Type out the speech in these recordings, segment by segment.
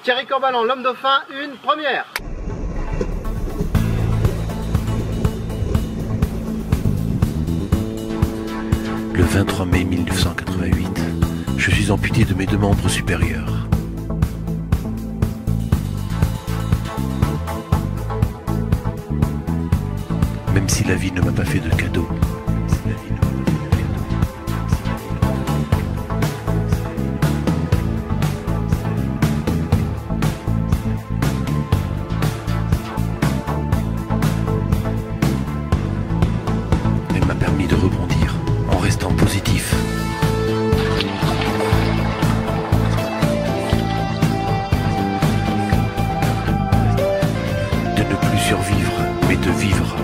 Thierry Corbalan, l'homme dauphin, une première. Le 23 mai 1988, je suis amputé de mes deux membres supérieurs. Même si la vie ne m'a pas fait de cadeau. Elle m'a permis de rebondir en restant positif. De ne plus survivre, mais de vivre.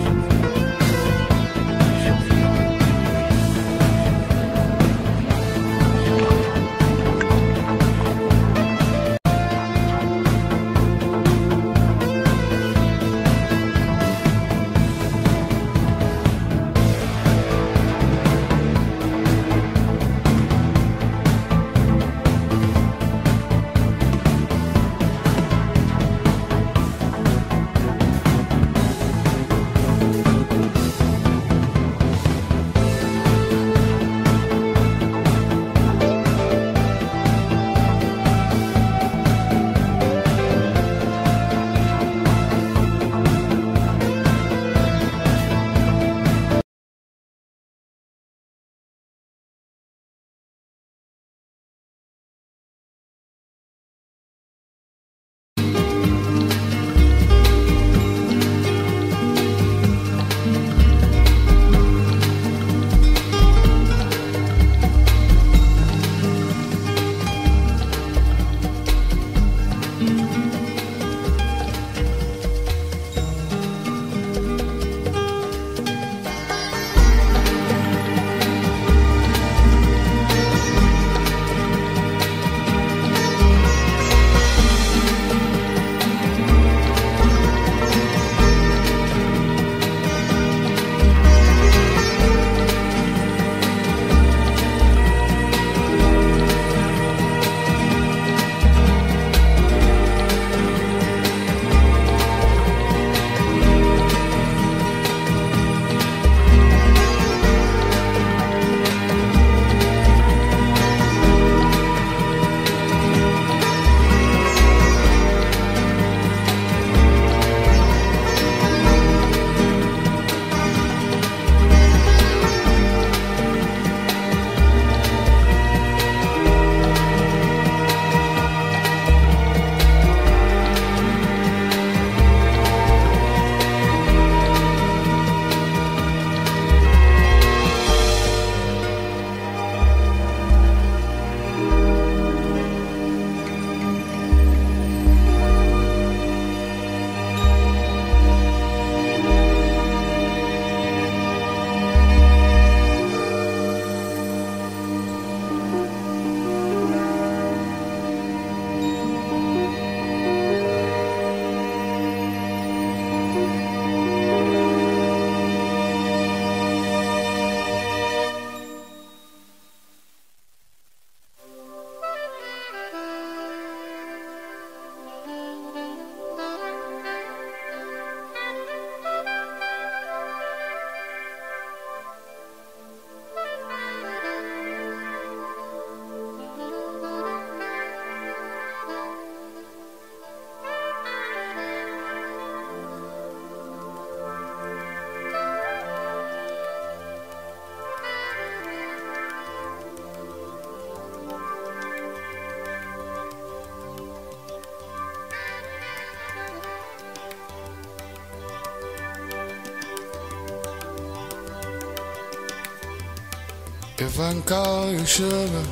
If I can call you sugar,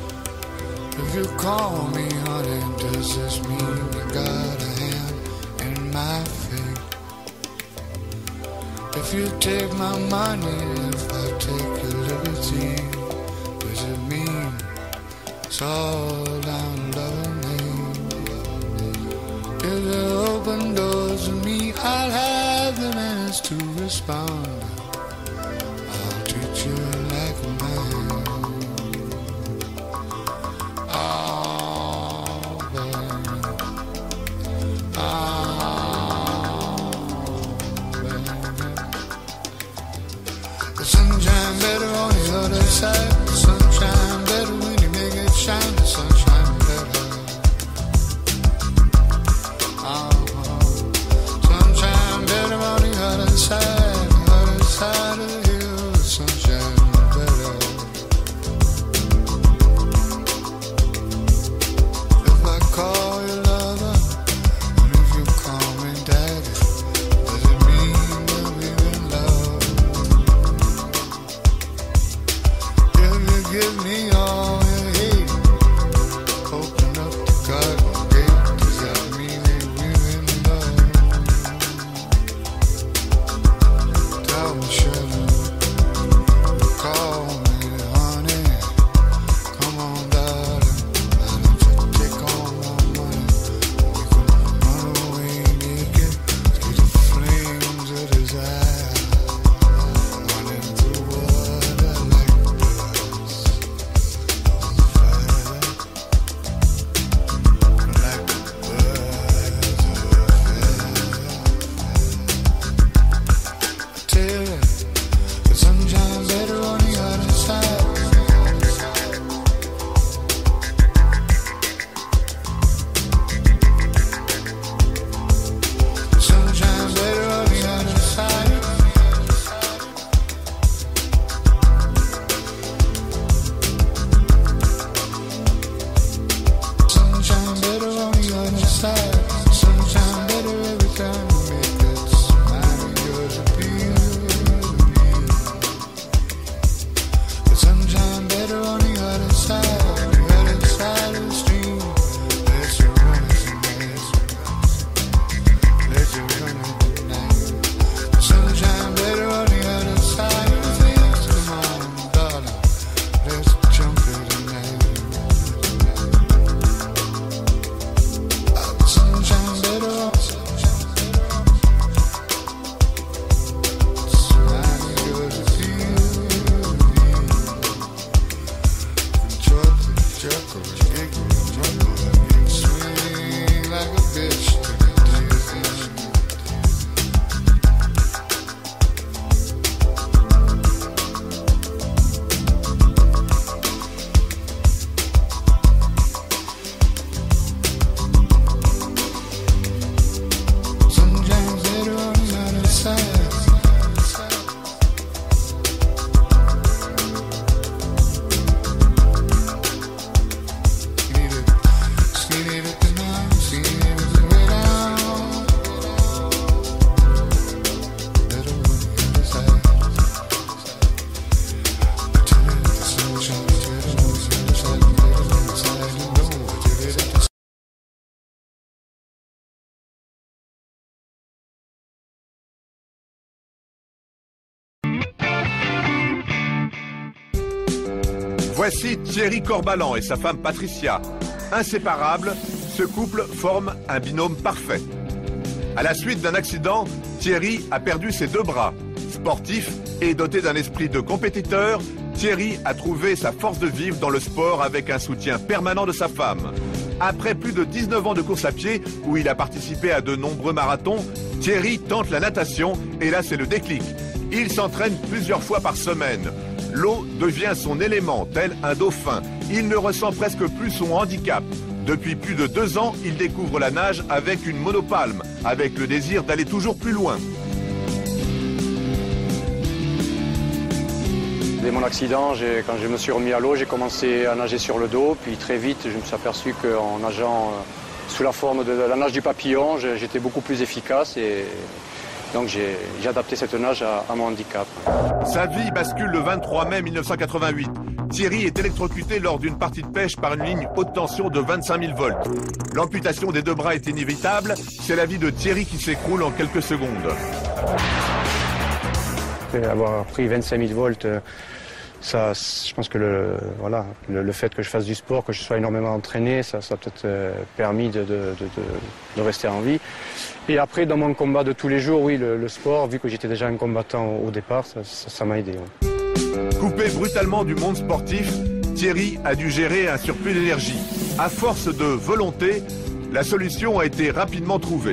if you call me honey, does this mean you got a hand in my fate? If you take my money, if I take your liberty, does it mean it's all down love me? If you open doors to me, I'll have the minutes to respond. I'll treat you like a man. Oh, baby. The sunshine better on the other side. The sunshine better when you make it shine. The sunshine better. Sunshine better on the other side. The other side of the hill. The sunshine better. If I call you lover, and if you call me daddy, does it mean that we're in love? If you give me all you hate, open up the garden gate, does that mean that we're in love? Tell me, sugar, call me honey, come on darling, I need you to take all my money, we can run away naked, through the flames of desire, running through water like birds on fire, like birds of fire. Tell you, the sunshine better on the other side. The sunshine better on the other side. Sunshine better on the other side. Sunshine better every time you make it smile. Yours appeal to me. The sunshine better on the other side. The other side of the stream. Let you run it tonight. Let you run it tonight. The sunshine better on the other side. Please come on, darling. Let's jump it tonight. Sunshine better on. Smile yours appeal to me. Enjoy the chuckle, giggle, rumble, and swing like a bitch to the dizzy. Sunshine better on the other side. Seen it at the night, seen it at the way down. Better on the other side. Tell me that the sunshine is better on the other side, better on the other side. You know what it is at the Voici Thierry Corbalan et sa femme Patricia. Inséparables, ce couple forme un binôme parfait. À la suite d'un accident, Thierry a perdu ses deux bras. Sportif et doté d'un esprit de compétiteur, Thierry a trouvé sa force de vivre dans le sport avec un soutien permanent de sa femme. Après plus de 19 ans de course à pied, où il a participé à de nombreux marathons, Thierry tente la natation et là c'est le déclic. Il s'entraîne plusieurs fois par semaine. L'eau devient son élément, tel un dauphin. Il ne ressent presque plus son handicap. Depuis plus de 2 ans, il découvre la nage avec une monopalme, avec le désir d'aller toujours plus loin. Dès mon accident, quand je me suis remis à l'eau, j'ai commencé à nager sur le dos. Puis très vite, je me suis aperçu qu'en nageant sous la forme de la nage du papillon, j'étais beaucoup plus efficace. Et donc j'ai adapté cette nage à mon handicap. Sa vie bascule le 23 mai 1988. Thierry est électrocuté lors d'une partie de pêche par une ligne haute tension de 25 000 volts. L'amputation des deux bras est inévitable. C'est la vie de Thierry qui s'écroule en quelques secondes. Après avoir pris 25 000 volts, ça, je pense que le fait que je fasse du sport, que je sois énormément entraîné, ça a peut-être permis de rester en vie. Et après, dans mon combat de tous les jours, oui, le sport, vu que j'étais déjà un combattant au départ, ça m'a aidé. Ouais. Coupé brutalement du monde sportif, Thierry a dû gérer un surplus d'énergie. À force de volonté, La solution a été rapidement trouvée.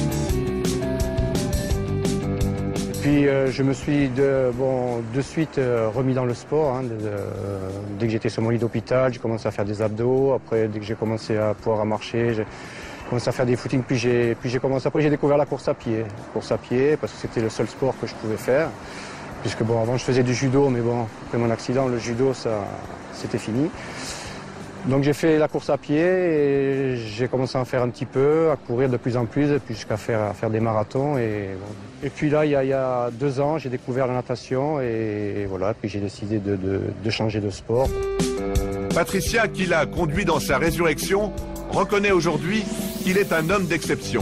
Puis je me suis de suite remis dans le sport. Hein, dès que j'étais sur mon lit d'hôpital, j'ai commencé à faire des abdos. Après, dès que j'ai commencé à pouvoir marcher, j'ai commencé à faire des footings. Puis j'ai commencé. Après, j'ai découvert la course à pied. Course à pied, parce que c'était le seul sport que je pouvais faire. Puisque bon, avant je faisais du judo, mais bon, après mon accident, le judo, ça, c'était fini. Donc j'ai fait la course à pied et j'ai commencé à en faire un petit peu, à courir de plus en plus, jusqu'à faire des marathons. Et puis là, il y a 2 ans, j'ai découvert la natation et voilà, puis j'ai décidé de changer de sport. Patricia, qui l'a conduit dans sa résurrection, reconnaît aujourd'hui qu'il est un homme d'exception.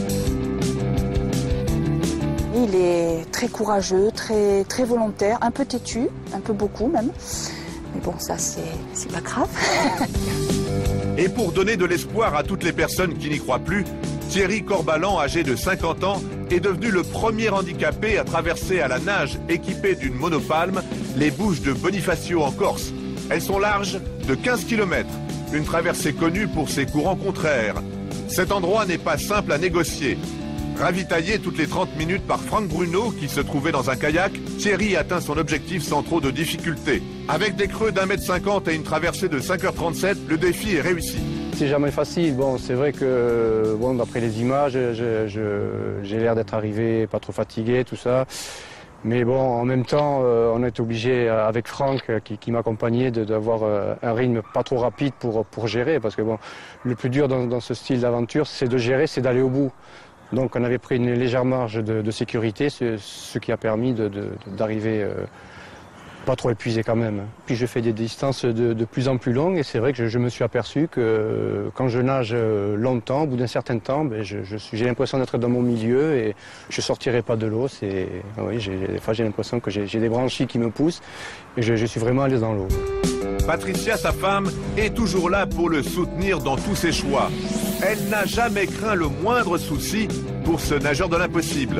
Il est très courageux, très volontaire, un peu têtu, un peu beaucoup même. Mais bon, ça, c'est pas grave. Et pour donner de l'espoir à toutes les personnes qui n'y croient plus, Thierry Corbalan, âgé de 50 ans, est devenu le premier handicapé à traverser à la nage, équipé d'une monopalme, les Bouches de Bonifacio en Corse. Elles sont larges de 15 km, une traversée connue pour ses courants contraires. Cet endroit n'est pas simple à négocier. Ravitaillé toutes les 30 minutes par Franck Bruno, qui se trouvait dans un kayak, Thierry atteint son objectif sans trop de difficultés. Avec des creux d'1,50 m et une traversée de 5h37, le défi est réussi. C'est jamais facile. Bon, c'est vrai que bon, d'après les images, j'ai l'air d'être arrivé pas trop fatigué, tout ça. Mais bon, en même temps, on est obligé, avec Franck, qui m'accompagnait, d'avoir un rythme pas trop rapide pour gérer. Parce que bon, le plus dur dans ce style d'aventure, c'est de gérer, c'est d'aller au bout. Donc on avait pris une légère marge de sécurité, ce qui a permis d'arriver pas trop épuisé quand même. Puis je fais des distances de plus en plus longues et c'est vrai que je me suis aperçu que quand je nage longtemps, au bout d'un certain temps, ben j'ai l'impression d'être dans mon milieu et je sortirai pas de l'eau. Oui, des fois j'ai l'impression que j'ai des branchies qui me poussent et je suis vraiment à l'aise dans l'eau. Patricia, sa femme, est toujours là pour le soutenir dans tous ses choix. Elle n'a jamais craint le moindre souci pour ce nageur de l'impossible.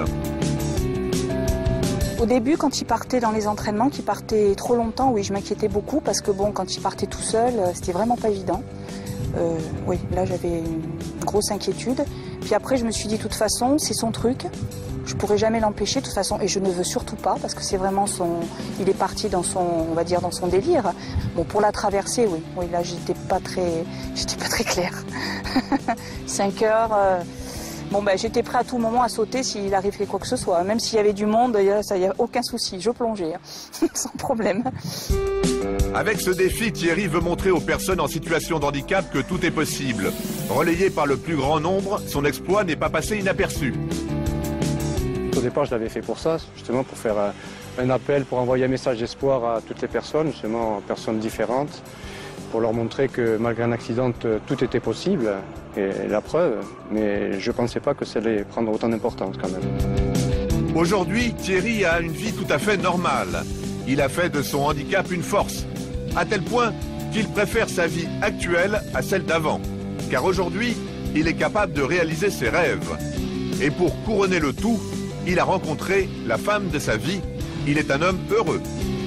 Au début, quand il partait dans les entraînements, qu'il partait trop longtemps, oui, je m'inquiétais beaucoup parce que bon, quand il partait tout seul, c'était vraiment pas évident. Oui, là j'avais une grosse inquiétude. Puis après, je me suis dit, de toute façon, c'est son truc. Je pourrais jamais l'empêcher, de toute façon, et je ne veux surtout pas, parce que c'est vraiment il est parti dans on va dire, dans son délire. Bon, pour la traversée, oui, là, j'étais pas très claire. 5 heures, bon, ben, j'étais prêt à tout moment à sauter s'il arrivait quoi que ce soit. Même s'il y avait du monde, il n'y a aucun souci, je plongeais, sans problème. Avec ce défi, Thierry veut montrer aux personnes en situation de handicap que tout est possible. Relayé par le plus grand nombre, son exploit n'est pas passé inaperçu. Au départ, je l'avais fait pour ça, justement pour faire un appel, pour envoyer un message d'espoir à toutes les personnes, justement personnes différentes, pour leur montrer que malgré un accident, tout était possible, et la preuve, mais je ne pensais pas que ça allait prendre autant d'importance quand même. Aujourd'hui, Thierry a une vie tout à fait normale. Il a fait de son handicap une force, à tel point qu'il préfère sa vie actuelle à celle d'avant. Car aujourd'hui, il est capable de réaliser ses rêves. Et pour couronner le tout, il a rencontré la femme de sa vie. Il est un homme heureux.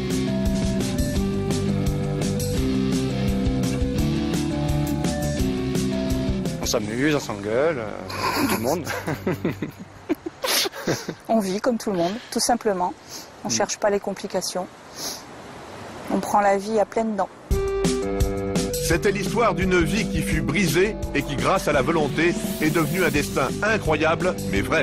On s'amuse, on s'engueule, tout le monde. On vit comme tout le monde, tout simplement. On ne cherche pas les complications. On prend la vie à pleines dents. C'était l'histoire d'une vie qui fut brisée et qui, grâce à la volonté, est devenue un destin incroyable, mais vrai.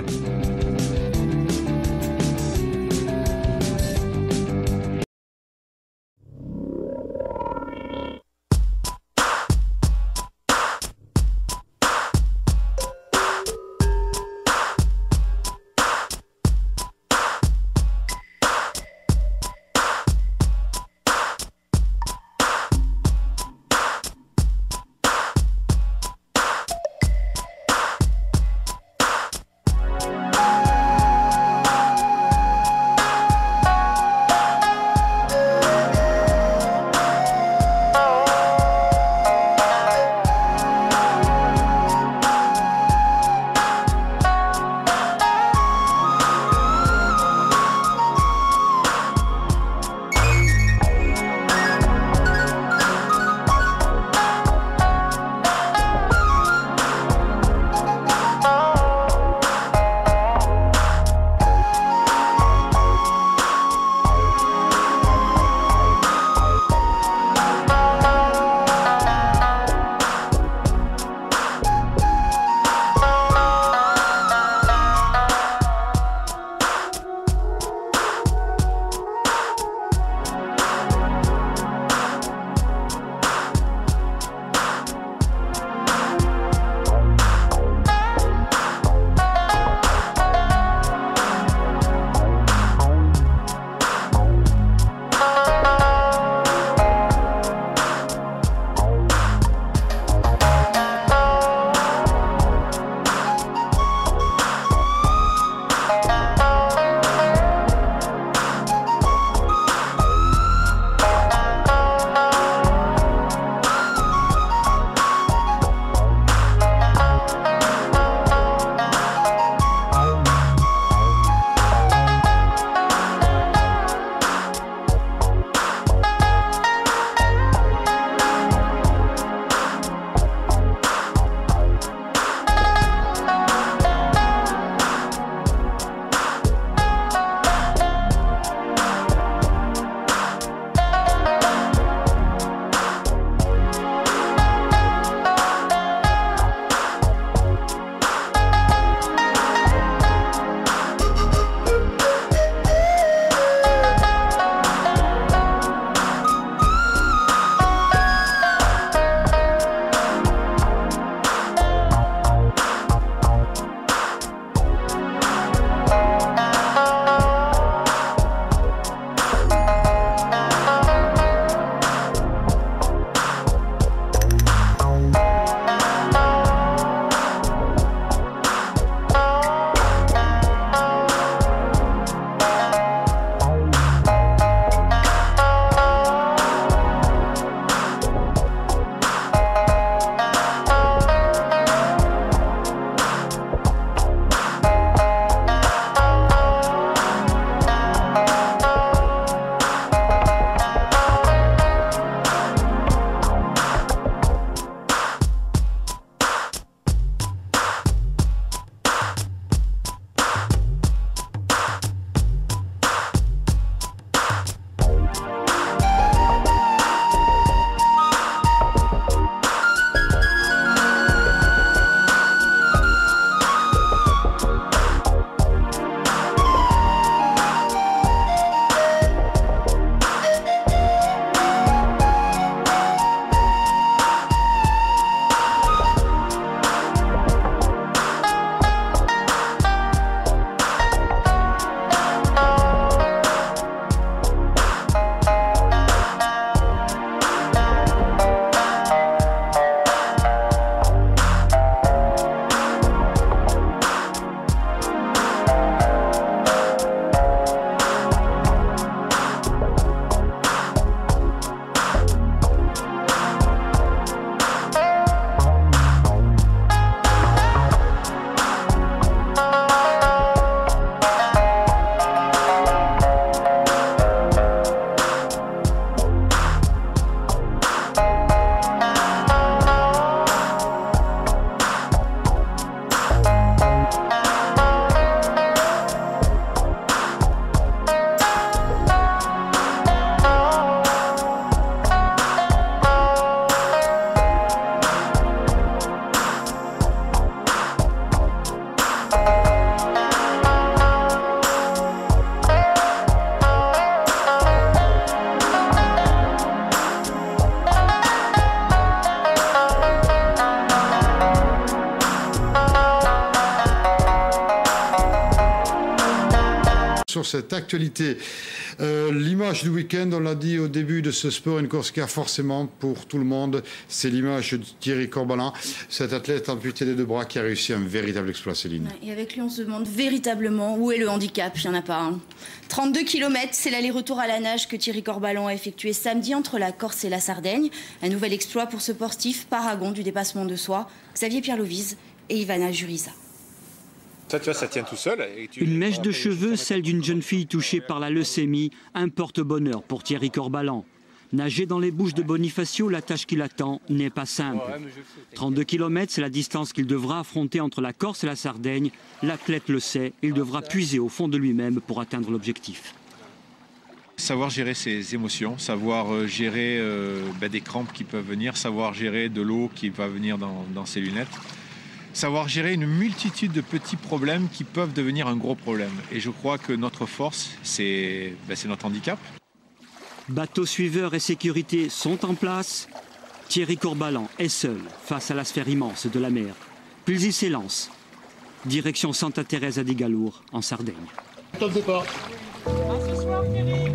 sur cette actualité. L'image du week-end, on l'a dit au début de ce sport, une course car forcément pour tout le monde, c'est l'image de Thierry Corbalan, cet athlète amputé des 2 bras qui a réussi un véritable exploit, Céline. Et avec lui, on se demande véritablement où est le handicap. Il n'y en a pas un. 32 km, c'est l'aller-retour à la nage que Thierry Corbalan a effectué samedi entre la Corse et la Sardaigne. Un nouvel exploit pour ce sportif, paragon du dépassement de soi, Xavier Pierre-Lovise et Ivana Juriza. Ça, tu vois, ça tient tout seul. Une mèche de cheveux, celle d'une jeune fille touchée par la leucémie, un porte-bonheur pour Thierry Corbalan. Nager dans les Bouches de Bonifacio, la tâche qui l'attend n'est pas simple. 32 km, c'est la distance qu'il devra affronter entre la Corse et la Sardaigne. L'athlète le sait, il devra puiser au fond de lui-même pour atteindre l'objectif. Savoir gérer ses émotions, savoir gérer des crampes qui peuvent venir, savoir gérer de l'eau qui va venir dans ses lunettes. Savoir gérer une multitude de petits problèmes qui peuvent devenir un gros problème. Et je crois que notre force, c'est notre handicap. Bateau suiveur et sécurité sont en place. Thierry Corbalan est seul face à la sphère immense de la mer. Puis il s'élance. Direction Santa Teresa di Galour, en Sardaigne. Top départ. À ce soir, Thierry.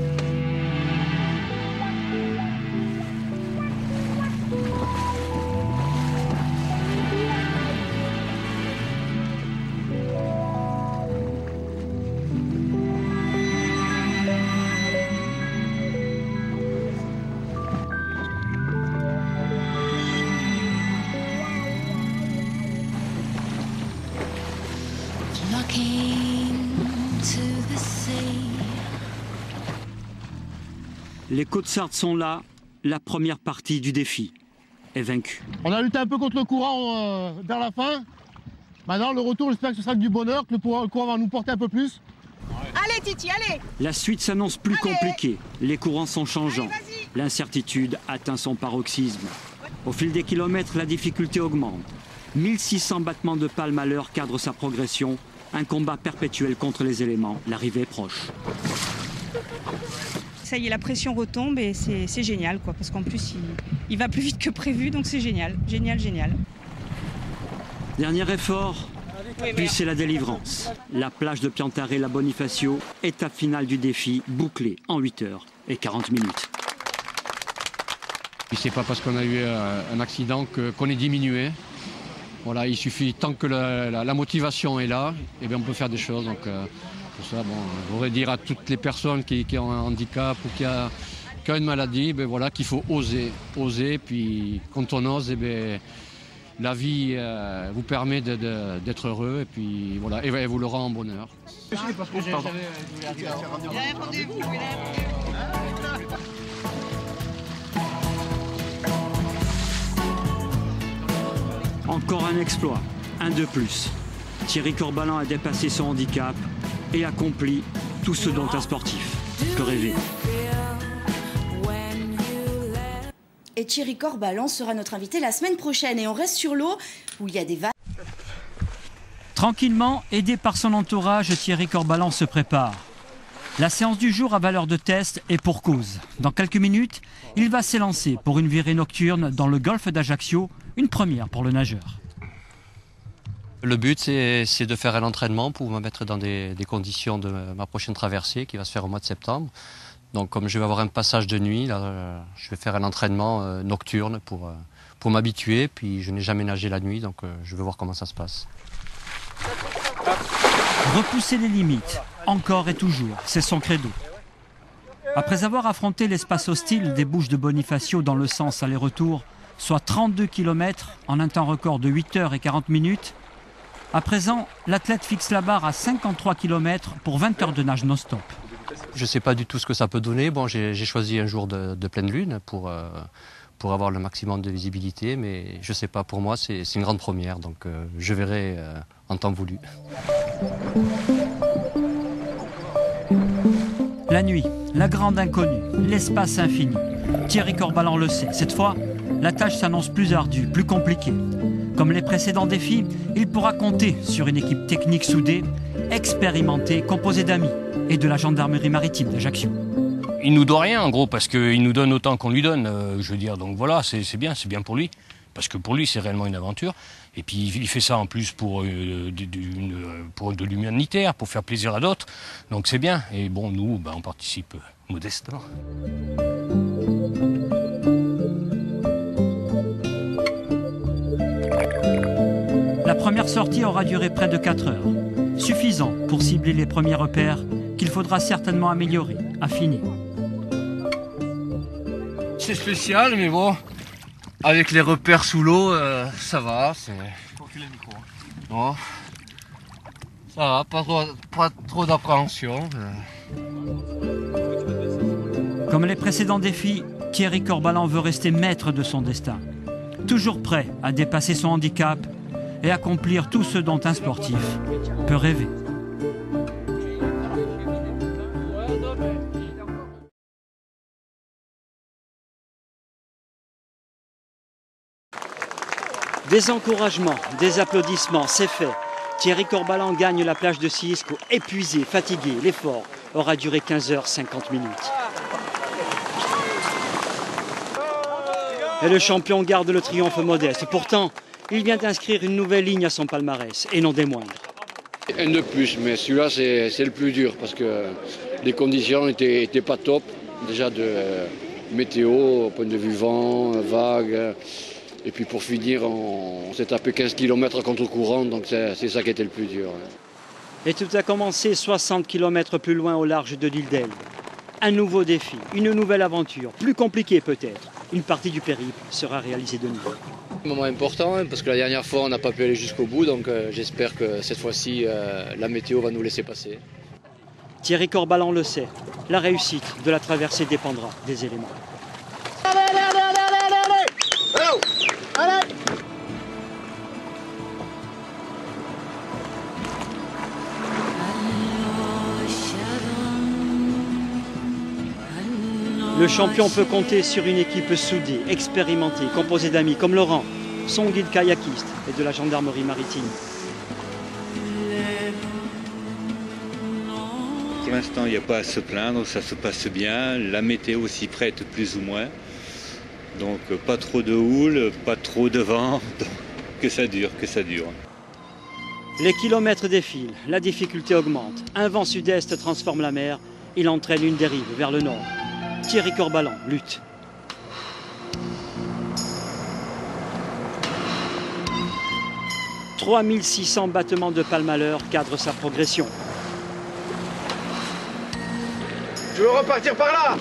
Les Côtes-Sardes sont là, la première partie du défi est vaincue. On a lutté un peu contre le courant vers la fin. Maintenant, le retour, j'espère que ce sera du bonheur, que le courant va nous porter un peu plus. Allez Titi, allez. La suite s'annonce plus compliquée, les courants sont changeants. L'incertitude atteint son paroxysme. Au fil des kilomètres, la difficulté augmente. 1600 battements de palme à l'heure cadrent sa progression. Un combat perpétuel contre les éléments, l'arrivée est proche. Ça y est, la pression retombe et c'est génial, quoi, parce qu'en plus, il va plus vite que prévu, donc c'est génial, génial, génial. Dernier effort, puis c'est la délivrance. La plage de Piantaré-la Bonifacio, étape finale du défi, bouclée en 8h40. C'est pas parce qu'on a eu un accident qu'on est diminué. Voilà, il suffit, tant que la motivation est là, et bien on peut faire des choses. Donc, pour ça, je voudrais dire à toutes les personnes qui ont un handicap ou qui ont une maladie, voilà, qu'il faut oser. Puis quand on ose, la vie vous permet d'être heureux et puis voilà, et vous le rend en bonheur. Encore un exploit, un de plus. Thierry Corbalan a dépassé son handicap et accompli tout ce dont un sportif peut rêver. Et Thierry Corbalan sera notre invité la semaine prochaine. Et on reste sur l'eau où il y a des vagues. Tranquillement, aidé par son entourage, Thierry Corbalan se prépare. La séance du jour à valeur de test est pour cause. Dans quelques minutes, il va s'élancer pour une virée nocturne dans le golfe d'Ajaccio, une première pour le nageur. Le but, c'est de faire un entraînement pour me mettre dans des conditions de ma prochaine traversée qui va se faire au mois de septembre. Donc comme je vais avoir un passage de nuit, là, je vais faire un entraînement nocturne pour m'habituer. Puis je n'ai jamais nagé la nuit, donc je vais voir comment ça se passe. Repousser les limites, encore et toujours, c'est son credo. Après avoir affronté l'espace hostile des Bouches de Bonifacio dans le sens aller-retour, soit 32 km en un temps record de 8h40, à présent, l'athlète fixe la barre à 53 km pour 20 heures de nage non-stop. Je ne sais pas du tout ce que ça peut donner. Bon, j'ai choisi un jour de pleine lune pour avoir le maximum de visibilité, mais je ne sais pas, pour moi c'est une grande première, donc je verrai en temps voulu. La nuit, la grande inconnue, l'espace infini. Thierry Corbalan le sait, cette fois, la tâche s'annonce plus ardue, plus compliquée. Comme les précédents défis, il pourra compter sur une équipe technique soudée, expérimentée, composée d'amis et de la gendarmerie maritime d'Ajaccio. Il nous doit rien en gros parce qu'il nous donne autant qu'on lui donne, je veux dire, donc voilà, c'est bien pour lui. parce que pour lui c'est réellement une aventure. Et puis il fait ça en plus pour de l'humanitaire, pour faire plaisir à d'autres. Donc c'est bien. Et bon, nous, on participe modestement. La première sortie aura duré près de 4 heures. Suffisant pour cibler les premiers repères qu'il faudra certainement améliorer, affiner. C'est spécial, mais bon, avec les repères sous l'eau, ça va. Faut reculer le micro. Bon, ça va, pas trop d'appréhension. Comme les précédents défis, Thierry Corbalan veut rester maître de son destin. Toujours prêt à dépasser son handicap et accomplir tout ce dont un sportif peut rêver. Des encouragements, des applaudissements, c'est fait. Thierry Corbalan gagne la plage de Siisco, épuisé, fatigué. L'effort aura duré 15h50 minutes. Et le champion garde le triomphe modeste. Pourtant, il vient d'inscrire une nouvelle ligne à son palmarès, et non des moindres. Un de plus, mais celui-là c'est le plus dur parce que les conditions n'étaient pas top. Déjà de météo, au point de vue vent, vague. Et puis pour finir, on s'est tapé 15 km à contre-courant, donc c'est ça qui était le plus dur. Et tout a commencé 60 km plus loin au large de l'île d'Elbe. Un nouveau défi, une nouvelle aventure, plus compliquée peut-être. Une partie du périple sera réalisée de nouveau. Un moment important, parce que la dernière fois on n'a pas pu aller jusqu'au bout, donc j'espère que cette fois-ci la météo va nous laisser passer. Thierry Corbalan le sait, la réussite de la traversée dépendra des éléments. Le champion peut compter sur une équipe soudée, expérimentée, composée d'amis comme Laurent, son guide kayakiste et de la gendarmerie maritime. Pour l'instant, il n'y a pas à se plaindre, ça se passe bien. La météo s'y prête plus ou moins. Donc pas trop de houle, pas trop de vent, que ça dure, que ça dure. Les kilomètres défilent, la difficulté augmente. Un vent sud-est transforme la mer, il entraîne une dérive vers le nord. Thierry Corbalan lutte. « 3600 battements de palme à l'heure cadrent sa progression. Je veux repartir par là.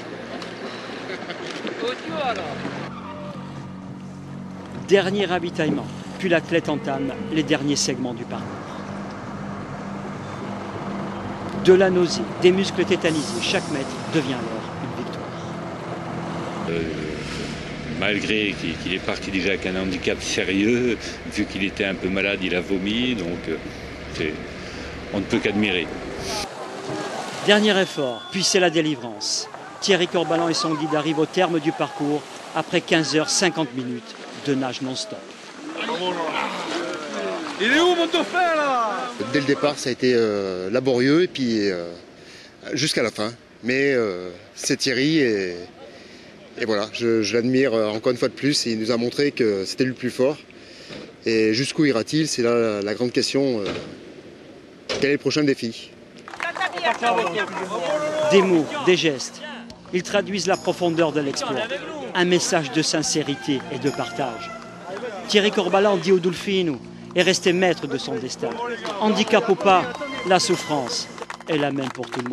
Dernier ravitaillement, puis l'athlète entame les derniers segments du parcours. De la nausée, des muscles tétanisés, chaque mètre devient alors une victoire. Malgré qu'il est parti déjà avec un handicap sérieux, vu qu'il était un peu malade, il a vomi, donc on ne peut qu'admirer. Dernier effort, puis c'est la délivrance. Thierry Corbalan et son guide arrivent au terme du parcours après 15h50 minutes de nage non-stop. Il est où mon dauphin là? Dès le départ, ça a été laborieux et puis jusqu'à la fin. Mais c'est Thierry et voilà, je l'admire encore une fois de plus. Et il nous a montré que c'était lui le plus fort. Et jusqu'où ira-t-il? C'est là la grande question. Quel est le prochain défi? Des mots, des gestes. Ils traduisent la profondeur de l'exploit. Un message de sincérité et de partage. Thierry Corbalan dit au Dolfino est resté maître de son destin. Handicap ou pas, la souffrance est la même pour tout le monde.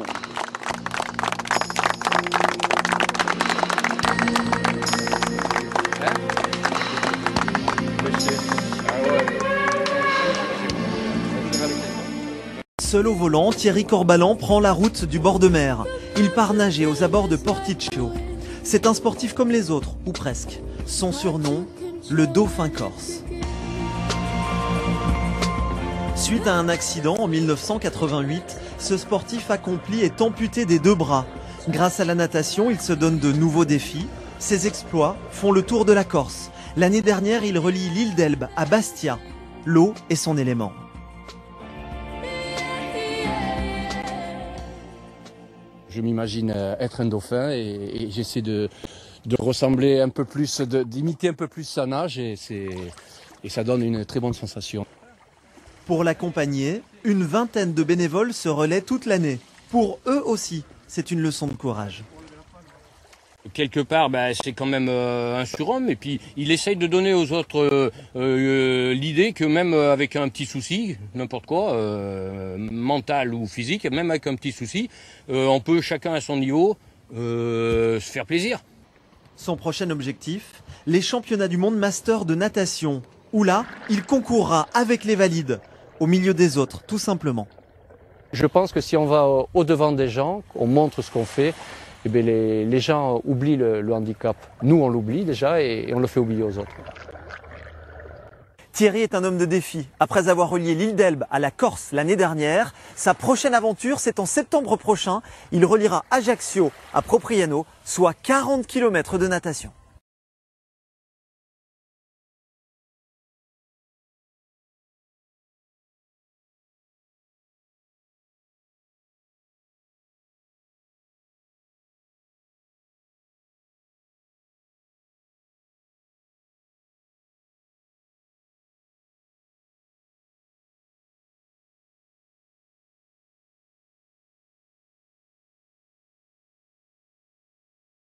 Seul au volant, Thierry Corbalan prend la route du bord de mer. Il part nager aux abords de Porticcio. C'est un sportif comme les autres, ou presque. Son surnom, le Dauphin corse. Suite à un accident en 1988, ce sportif accompli est amputé des 2 bras. Grâce à la natation, il se donne de nouveaux défis. Ses exploits font le tour de la Corse. L'année dernière, il relie l'île d'Elbe à Bastia. L'eau est son élément. Je m'imagine être un dauphin et j'essaie de de ressembler un peu plus, d'imiter un peu plus sa nage et ça donne une très bonne sensation. Pour l'accompagner, une vingtaine de bénévoles se relaient toute l'année. Pour eux aussi, c'est une leçon de courage. Quelque part, c'est quand même un surhomme et puis il essaye de donner aux autres l'idée que même avec un petit souci, n'importe quoi, mental ou physique, même avec un petit souci, on peut chacun à son niveau se faire plaisir. Son prochain objectif, les championnats du monde master de natation, où là, il concourra avec les valides, au milieu des autres, tout simplement. Je pense que si on va au-devant des gens, on montre ce qu'on fait, eh bien les gens oublient le handicap. Nous, on l'oublie déjà et on le fait oublier aux autres. Thierry est un homme de défi. Après avoir relié l'île d'Elbe à la Corse l'année dernière, sa prochaine aventure, c'est en septembre prochain. Il reliera Ajaccio à Propriano, soit 40 km de natation.